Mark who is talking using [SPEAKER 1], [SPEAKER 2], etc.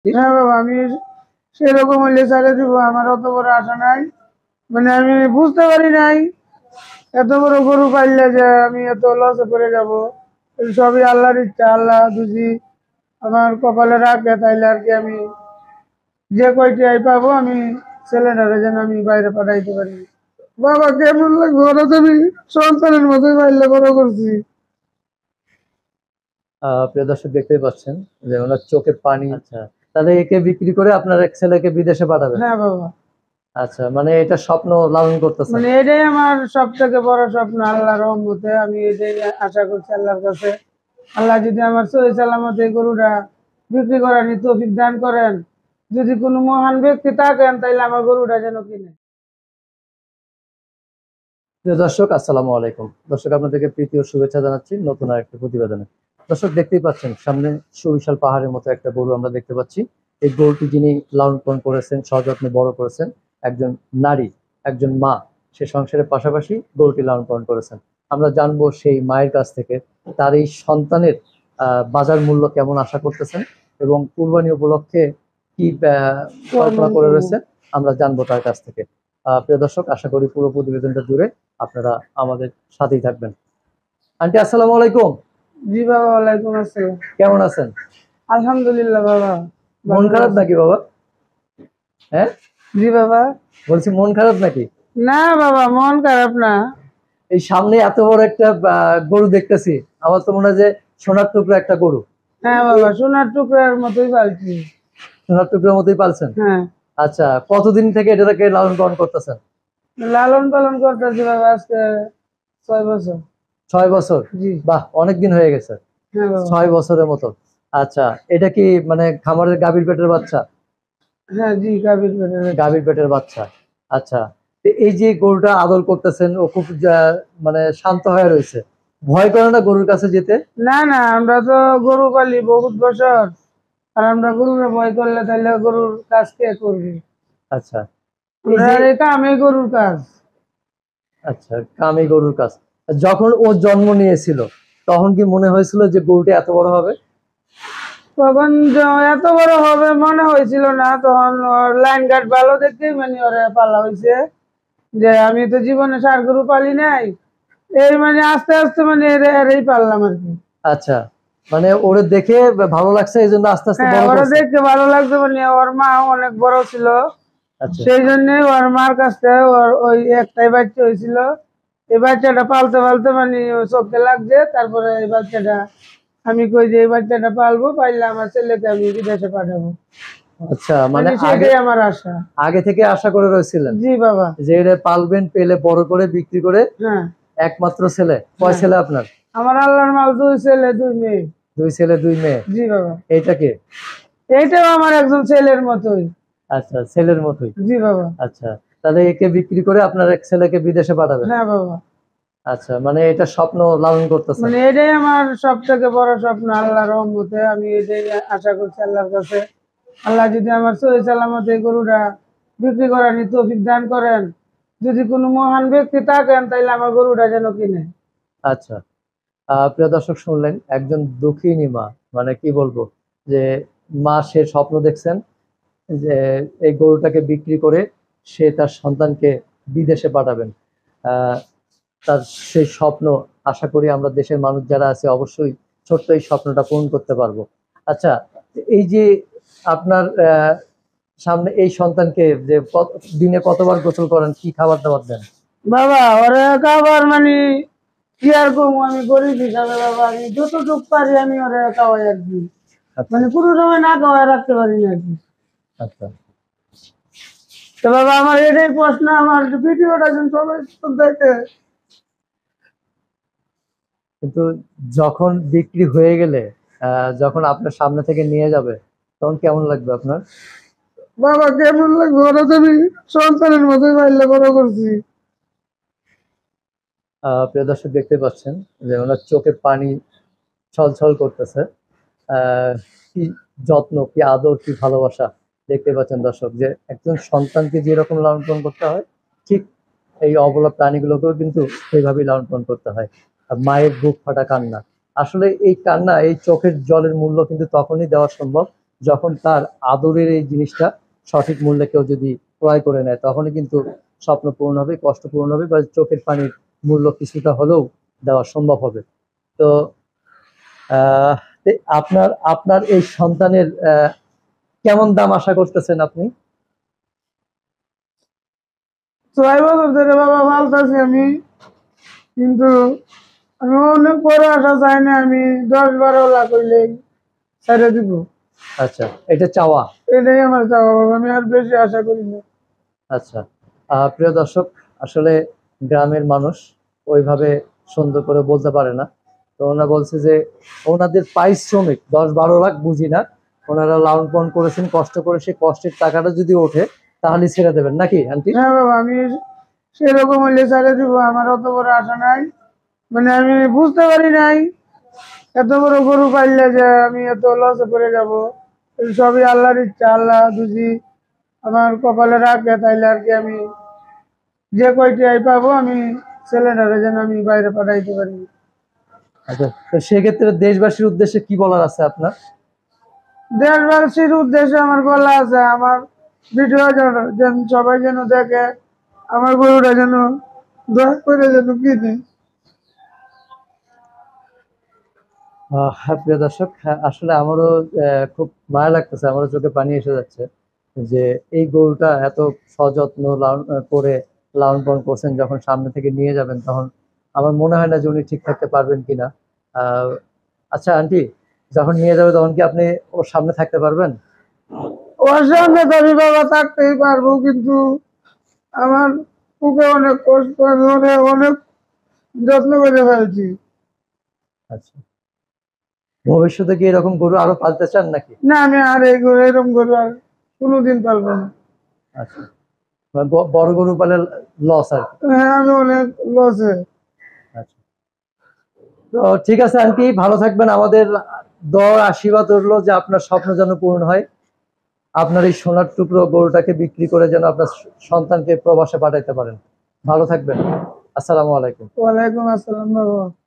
[SPEAKER 1] হ্যাঁ বাবা, আমি সেরকম হইলে ছেড়ে দিব, আমার অত বড় আশা নাই। মানে আমি বুঝতে পারি নাই এত বড় গরু পাইলে যে আমি এত লসে পড়ে যাব। সবই আল্লাহর ইচ্ছা। আল্লাহ যদি আমার কপালে রাখে তাইলে আর কি আমি যে কয়টি আই পাবো আমি ছেলেটারে যেন আমি বাইরে পাঠাইতে পারি। বাবা কেমন লাগবে, ওরা তো আমি সন্তানের মতোই পাইলে বড় করছি।
[SPEAKER 2] প্রিয় দর্শক দেখতেই পাচ্ছেন যে ওনার চোখে পানি। আচ্ছা, তাহলে একে বিক্রি করে আপনার এক ছেলেকে বিদেশে পাঠাবেন?
[SPEAKER 1] হ্যাঁ বাবা,
[SPEAKER 2] আচ্ছা, মানে এটা স্বপ্ন লালন করতেছেন?
[SPEAKER 1] মানে এটাই আমার সব থেকে বড় স্বপ্ন। আল্লাহর রহমতে আমি এটাই আশা করছি আল্লাহর কাছে। আল্লাহ যদি আমার সহি সালামত এই গরুটা বিক্রি করার তৌফিক দান করেন, যদি কোনো মহান ব্যক্তি থাকেন তাইলে আমার গরুটা যেন কিনে।
[SPEAKER 2] প্রিয় দর্শক, আসসালামু আলাইকুম। দর্শক, আপনাদেরকে প্রীতি ও শুভেচ্ছা জানাচ্ছি নতুন আরেকটা প্রতিবেদনে। দর্শক দেখতেই পাচ্ছেন সামনে সুবিশাল পাহাড়ের মতো একটা গরু আমরা দেখতে পাচ্ছি। এই গরুটি যিনি লালন পালন করেছেন, সযত্নে বড় করেছেন, একজন নারী, একজন মা, সে সংসারের পাশাপাশি গরুটি লালন পালন করেছেন। আমরা জানবো সেই মায়ের কাছ থেকে তার এই সন্তানের বাজার মূল্য কেমন আশা করতেছেন এবং কুরবানি উপলক্ষে কি কল্পনা করে রয়েছে, আমরা জানবো তার কাছ থেকে। প্রিয় দর্শক, আশা করি পুরো প্রতিবেদনটা জুড়ে আপনারা আমাদের সাথেই থাকবেন। আন্টি, আসসালামু আলাইকুম।
[SPEAKER 1] জি বাবা, ওয়ালাইকুম আসসালাম।
[SPEAKER 2] কেমন আছেন?
[SPEAKER 1] আলহামদুলিল্লাহ বাবা।
[SPEAKER 2] মন খারাপ নাকি বাবা? হ্যাঁ,
[SPEAKER 1] জি বাবা।
[SPEAKER 2] বলছি মন খারাপ নাকি?
[SPEAKER 1] না বাবা, মন খারাপ না।
[SPEAKER 2] এই সামনে এত বড় একটা গরু দেখতেছি, আমার তো মনে হয় যে সোনার টুকরা একটা গরু।
[SPEAKER 1] হ্যাঁ বাবা, সোনার টুকরার মতোই পালছি।
[SPEAKER 2] সোনার টুকরার মতোই পালছেন?
[SPEAKER 1] হ্যাঁ।
[SPEAKER 2] আচ্ছা, কতদিন থেকে এটাকে লালন পালন করতেছেন?
[SPEAKER 1] লালন পালন করতেছি বাবা আজকে 6 বছর।
[SPEAKER 2] 6 বছর?
[SPEAKER 1] জি।
[SPEAKER 2] বাহ, অনেকদিন হয়ে গেছে।
[SPEAKER 1] হ্যাঁ বাবা।
[SPEAKER 2] 6 বছরের মতো। আচ্ছা, এটা কি মানে খামারের গাভীর পেটের বাচ্চা?
[SPEAKER 1] হ্যাঁ জি, গাভীর পেটের।
[SPEAKER 2] গাভীর পেটের বাচ্চা। আচ্ছা, তো এই যে গরুটা আদর করতেছেন, ও খুব মানে শান্ত হয়ে রয়েছে, ভয় করে না গরুর কাছে যেতে?
[SPEAKER 1] না না, আমরা তো গরু পালি বহুত বছর। আর আমরা গরুরে ভয় করলে তাহলে গরুর কাজ কে করবে?
[SPEAKER 2] আচ্ছা,
[SPEAKER 1] কামে গরুর কাজ।
[SPEAKER 2] আচ্ছা, কামী গরুর কাজ। যখন ও জন্ম নিয়েছিল তখন কি মনে হয়েছিল যে গরুটা এত বড় হবে?
[SPEAKER 1] তখন এত বড় হবে মনে হয়েছিল না। তখন ওর লাইন গার্ড ভালো দেখতেই মানে ওরে পালা হয়েছে। যে আমি তো জীবনে ষাঁড় গরু পালি নাই, এই মানে আস্তে আস্তে মানে এরই পারলাম আর কি।
[SPEAKER 2] আচ্ছা, মানে ওরে দেখে ভালো লাগছে এই জন্য আস্তে আস্তে
[SPEAKER 1] হ্যাঁ,
[SPEAKER 2] বড়
[SPEAKER 1] ওরা
[SPEAKER 2] করছে?
[SPEAKER 1] দেখতে ভালো লাগতো, মানে ওর মা অনেক বড় ছিল।
[SPEAKER 2] আচ্ছা,
[SPEAKER 1] সেই জন্য ওর মার কাছে ওর ওই একটাই বাচ্চা হয়েছিল। এই বাচ্চাটা পালতে পালতে মানে চোখে লাগছে। তারপরে এই বাচ্চাটা আমি কই যে এই বাচ্চাটা পালবো, পাইলে আমার ছেলেকে আমি বিদেশে পাঠাবো।
[SPEAKER 2] আচ্ছা, মানে
[SPEAKER 1] সেটাই আমার আশা।
[SPEAKER 2] আগে থেকে আশা করে রয়েছিলেন?
[SPEAKER 1] জি বাবা।
[SPEAKER 2] যে এটা পালবেন, পেলে বড় করে বিক্রি করে।
[SPEAKER 1] হ্যাঁ।
[SPEAKER 2] একমাত্র ছেলে? কয় ছেলে আপনার?
[SPEAKER 1] আমার আল্লাহর মাল 2 ছেলে 2 মেয়ে।
[SPEAKER 2] 2 ছেলে 2 মেয়ে?
[SPEAKER 1] জি বাবা।
[SPEAKER 2] এইটা কে?
[SPEAKER 1] এইটাও আমার একজন ছেলের মতোই।
[SPEAKER 2] আচ্ছা, ছেলের মতোই।
[SPEAKER 1] জি বাবা।
[SPEAKER 2] আচ্ছা, তাহলে একে বিক্রি করে আপনার এক ছেলেকে বিদেশে পাঠাবেন?
[SPEAKER 1] হ্যাঁ বাবা।
[SPEAKER 2] আচ্ছা, মানে এটা স্বপ্ন লালন করতেছেন?
[SPEAKER 1] মানে এটাই আমার সব থেকে বড় স্বপ্ন। আল্লাহর রহমতে আমি এটাই আশা করছি আল্লাহর কাছে। আল্লাহ যদি আমার সহি সালামত এই গরুটা বিক্রি করার তৌফিক দান করেন, যদি কোনো মহান ব্যক্তি থাকেন তাইলে আমার গরুটা যেন কিনে।
[SPEAKER 2] আচ্ছা, প্রিয় দর্শক, শুনলেন একজন দুঃখিনী মা, মানে কি বলবো, যে মা সে স্বপ্ন দেখছেন যে এই গরুটাকে বিক্রি করে সে তার সন্তানকে বিদেশে পাঠাবেন। আহ তার সেই স্বপ্ন, আশা করি আমরা দেশের মানুষ যারা আছে অবশ্যই ছোট্ট এই স্বপ্নটা পূরণ করতে পারবো। আচ্ছা, এই যে আপনার সামনে এই সন্তানকে যে দিনে কতবার গোসল করেন, কি খাবার দাবার দেন?
[SPEAKER 1] বাবা ওরে খাবার মানে কি আর কম, আমি গরিব হিসাবে বাবা আমি যতটুকু পারি আমি ওরে খাওয়াই আর কি। মানে কোনো সময় না খাওয়াই রাখতে পারি না আর কি।
[SPEAKER 2] আচ্ছা,
[SPEAKER 1] তো বাবা আমার এটাই প্রশ্ন, আমার ভিডিওটা যেন সবাই দেখে।
[SPEAKER 2] কিন্তু যখন বিক্রি হয়ে গেলে, যখন আপনার সামনে থেকে নিয়ে যাবে, তখন কেমন লাগবে আপনার?
[SPEAKER 1] বাবা কেমন লাগবে, ওরা তো আমি সন্তানের মতোই পাইলে বড় করছি।
[SPEAKER 2] প্রিয় দর্শক দেখতে পাচ্ছেন যে ওনার চোখে পানি ছলছল করতেছে। কি যত্ন, কি আদর, কি ভালোবাসা দেখতে পাচ্ছেন দর্শক, যে একজন সন্তানকে যেরকম লালন পালন করতে হয়, ঠিক এই অবলা প্রাণীগুলোকেও কিন্তু সেইভাবেই লালন পালন করতে হয়। আর মায়ের বুক ফাটা কান্না, আসলে এই কান্না, এই চোখের জলের মূল্য কিন্তু তখনই দেওয়া সম্ভব যখন তার আদরের এই জিনিসটা সঠিক মূল্যে কেউ যদি ক্রয় করে নেয়, তখনই কিন্তু স্বপ্ন পূরণ হবে, কষ্ট পূরণ হবে, বা চোখের পানির মূল্য কিছুটা হলেও দেওয়া সম্ভব হবে। তো আহ আপনার আপনার এই সন্তানের কেমন দাম আশা করতেছেন আপনি?
[SPEAKER 1] 6 বছর ধরে বাবা পালতাছি আমি, কিন্তু আমি অনেক বড় আশা চাই না, আমি 10-12 লাখ হইলেই ছেড়ে দিব।
[SPEAKER 2] আচ্ছা, এটা চাওয়া।
[SPEAKER 1] এটাই আমার চাওয়া বাবা, আমি আর বেশি আশা করি না।
[SPEAKER 2] আচ্ছা, প্রিয় দর্শক, আসলে গ্রামের মানুষ ওইভাবে সুন্দর করে বলতে পারে না। তো ওনারা বলছে যে ওনাদের পারিশ্রমিক 10-12 লাখ বুঝি না, ওনারা লালন পালন করেছেন, কষ্ট করে, সেই কষ্টের টাকাটা যদি ওঠে তাহলে ছেড়ে দেবেন নাকি আন্টি?
[SPEAKER 1] হ্যাঁ বাবা, আমি সেরকম হইলে ছেড়ে দিব, আমার অত বড় আশা নাই। মানে আমি বুঝতে পারি নাই এত বড় গরু পাইলে যে আমি এত লসে পড়ে যাব। এই সবই আল্লাহর ইচ্ছা, আল্লাহ যদি আমার কপালে রাখে তাইলে আর কি আমি যে কয়টি আই পাবো আমি ছেলেটারে যেন আমি বাইরে পাঠাইতে পারি।
[SPEAKER 2] আচ্ছা, তো সেক্ষেত্রে দেশবাসীর উদ্দেশ্যে কি বলার আছে আপনার?
[SPEAKER 1] দেশবাসীর উদ্দেশ্যে আমার বলা আছে, আমার ভিডিও যেন সবাই যেন দেখে, আমার গরুটা যেন দয়া করে যেন কিনে।
[SPEAKER 2] হ্যাঁ প্রিয় দর্শক, হ্যাঁ, আসলে আমারও খুব মায়া লাগতেছে, আমারও চোখে পানি এসে যাচ্ছে যে এই গরুটা এত সযত্ন করে লালন পালন করছেন, যখন সামনে থেকে নিয়ে যাবেন তখন আমার মনে হয় না যে উনি ঠিক থাকতে পারবেন কিনা। আহ আচ্ছা আন্টি, যখন নিয়ে যাবে তখন কি আপনি ওর সামনে থাকতে পারবেন?
[SPEAKER 1] ওর সামনে তো আমি বাবা থাকতেই পারবো, কিন্তু আমার বুকে অনেক কষ্ট, আমি অনেক অনেক যত্ন করে ফেলছি।
[SPEAKER 2] আচ্ছা, ভবিষ্যতে কি এরকম গরু আরো পালতে চান নাকি?
[SPEAKER 1] না, আমি আর এই গরু এরকম গরু আর কোনোদিন পালবো না।
[SPEAKER 2] আচ্ছা, মানে বড় গরু পালে লস আর কি।
[SPEAKER 1] হ্যাঁ, আমি অনেক লসে।
[SPEAKER 2] আচ্ছা, তো ঠিক আছে আন্টি, ভালো থাকবেন। আমাদের দোয়া আশীর্বাদ রইলো যে আপনার স্বপ্ন যেন পূরণ হয়, আপনার এই সোনার টুকরো গরুটাকে বিক্রি করে যেন আপনার সন্তানকে প্রবাসে পাঠাইতে পারেন। ভালো থাকবেন। আসসালামু আলাইকুম।
[SPEAKER 1] ওয়ালাইকুম আসসালাম বাবা।